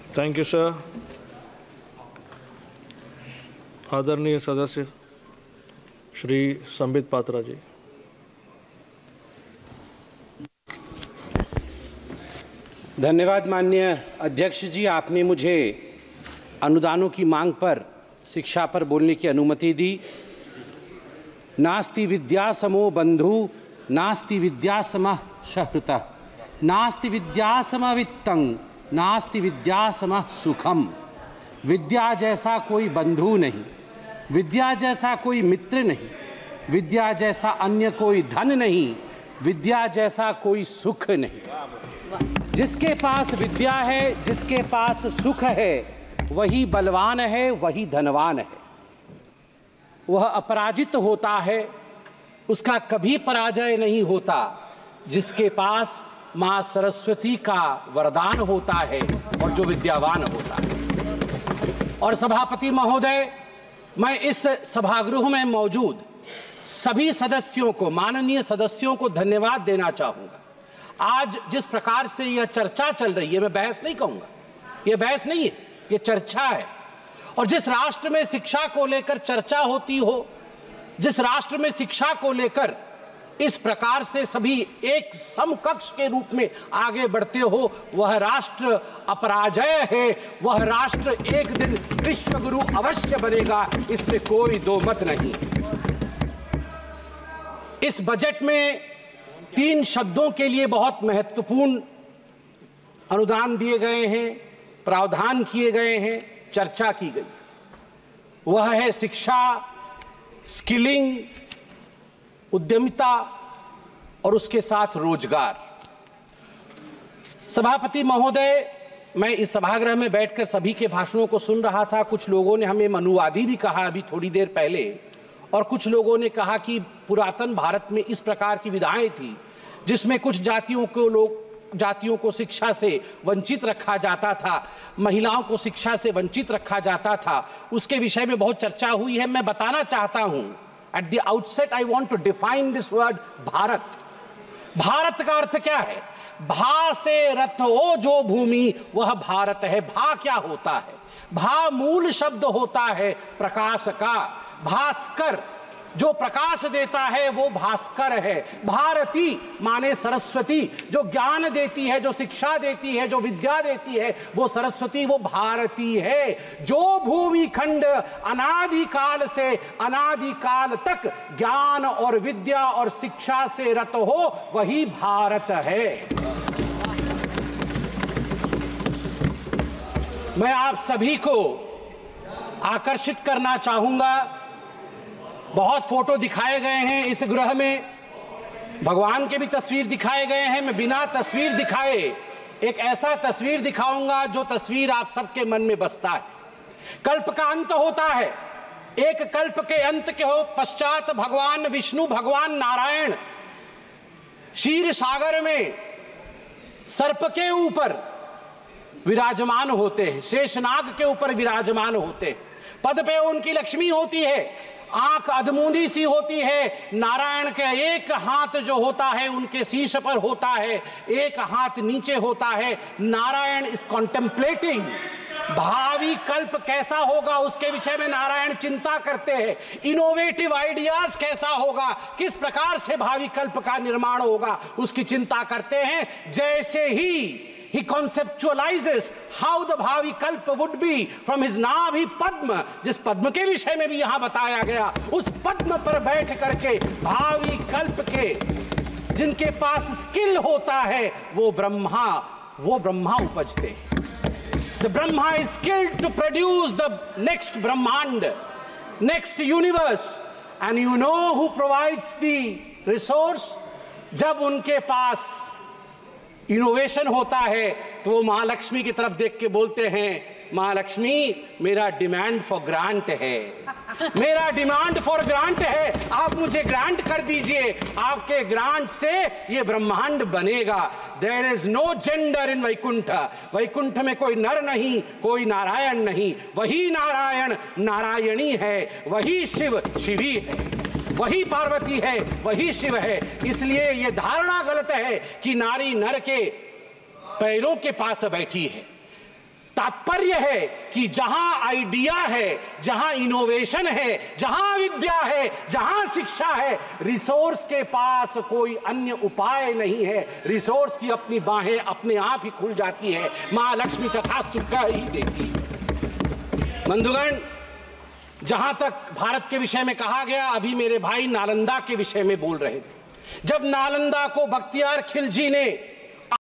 Thank you sir. आदरणीय सदस्य श्री संबित पात्रा जी। धन्यवाद माननीय अध्यक्ष जी, आपने मुझे अनुदानों की मांग पर शिक्षा पर बोलने की अनुमति दी। नास्ति विद्या समो बंधु नास्ति विद्या समः सहृतः नास्ति विद्या समः वित्तं नास्ति विद्या समः सुखम। विद्या जैसा कोई बंधु नहीं, विद्या जैसा कोई मित्र नहीं, विद्या जैसा अन्य कोई धन नहीं, विद्या जैसा कोई सुख नहीं। जिसके पास विद्या है, जिसके पास सुख है, वही बलवान है, वही धनवान है। वह अपराजित होता है, उसका कभी पराजय नहीं होता। जिसके पास माँ सरस्वती का वरदान होता है और जो विद्यावान होता है। और सभापति महोदय, मैं इस सभागृह में मौजूद सभी सदस्यों को, माननीय सदस्यों को धन्यवाद देना चाहूँगा। आज जिस प्रकार से यह चर्चा चल रही है, मैं बहस नहीं कहूँगा, यह बहस नहीं है, यह चर्चा है। और जिस राष्ट्र में शिक्षा को लेकर चर्चा होती हो, जिस राष्ट्र में शिक्षा को लेकर इस प्रकार से सभी एक समकक्ष के रूप में आगे बढ़ते हो, वह राष्ट्र अपराजय है। वह राष्ट्र एक दिन विश्वगुरु अवश्य बनेगा, इसमें कोई दो मत नहीं। इस बजट में 3 शब्दों के लिए बहुत महत्वपूर्ण अनुदान दिए गए हैं, प्रावधान किए गए हैं, चर्चा की गई। वह है शिक्षा, स्किलिंग, उद्यमिता और उसके साथ रोजगार। सभापति महोदय, मैं इस सभागृह में बैठकर सभी के भाषणों को सुन रहा था। कुछ लोगों ने हमें मनुवादी भी कहा अभी थोड़ी देर पहले, और कुछ लोगों ने कहा कि पुरातन भारत में इस प्रकार की विधाएं थी जिसमें कुछ जातियों को शिक्षा से वंचित रखा जाता था, महिलाओं को शिक्षा से वंचित रखा जाता था। उसके विषय में बहुत चर्चा हुई है। मैं बताना चाहता हूं, at the outset I want to define this word Bharat. Bharat का अर्थ क्या है? भा से रथ हो जो भूमि, वह भारत है। भा क्या होता है? भा मूल शब्द होता है प्रकाश का। भास्कर, जो प्रकाश देता है वो भास्कर है। भारती माने सरस्वती, जो ज्ञान देती है, जो शिक्षा देती है, जो विद्या देती है, वो सरस्वती, वो भारती है। जो भूमि खंड अनादिकाल से अनादिकाल तक ज्ञान और विद्या और शिक्षा से रत हो, वही भारत है। मैं आप सभी को आकर्षित करना चाहूंगा। बहुत फोटो दिखाए गए हैं इस गृह में, भगवान के भी तस्वीर दिखाए गए हैं। मैं बिना तस्वीर दिखाए एक ऐसा तस्वीर दिखाऊंगा जो तस्वीर आप सबके मन में बसता है। कल्प का अंत होता है, एक कल्प के अंत के हो पश्चात भगवान विष्णु, भगवान नारायण क्षीर सागर में सर्प के ऊपर विराजमान होते हैं, शेषनाग के ऊपर विराजमान होते हैं। पद पे उनकी लक्ष्मी होती है, आंख अधमूंदी सी होती है। नारायण का एक हाथ जो होता है उनके शीश पर होता है, एक हाथ नीचे होता है। नारायण इज कॉन्टेम्पलेटिंग, भावी कल्प कैसा होगा उसके विषय में नारायण चिंता करते हैं। इनोवेटिव आइडियाज कैसा होगा, किस प्रकार से भावी कल्प का निर्माण होगा, उसकी चिंता करते हैं। जैसे ही he conceptualizes how the भावी कल्प would be from his नाभि पद्म, जिस पद्म के विषय में भी यहां बताया गया, उस पद्म पर बैठ करके भावी कल्प के जिनके पास स्किल होता है वो ब्रह्मा उपजते हैं। The Brahma is skilled to produce the next Brahmand, next universe, and you know who provides the resource? जब उनके पास इनोवेशन होता है तो वो महालक्ष्मी की तरफ देख के बोलते हैं, महालक्ष्मी मेरा डिमांड फॉर ग्रांट है, मेरा डिमांड फॉर ग्रांट है, आप मुझे ग्रांट कर दीजिए, आपके ग्रांट से ये ब्रह्मांड बनेगा। There is no gender in Vaikunth, Vaikunth में कोई नर नहीं, कोई नारायण नहीं, वही नारायण नारायणी है, वही शिव शिवी है, वही पार्वती है, वही शिव है। इसलिए यह धारणा गलत है कि नारी नर के पैरों के पास बैठी है। तात्पर्य है कि जहां आइडिया है, जहां इनोवेशन है, जहां विद्या है, जहां शिक्षा है, रिसोर्स के पास कोई अन्य उपाय नहीं है। रिसोर्स की अपनी बाहें अपने आप ही खुल जाती है, मां लक्ष्मी तथास्तु कह ही देती है। बंधुगण, जहां तक भारत के विषय में कहा गया, अभी मेरे भाई नालंदा के विषय में बोल रहे थे। जब नालंदा को बख्तियार खिलजी ने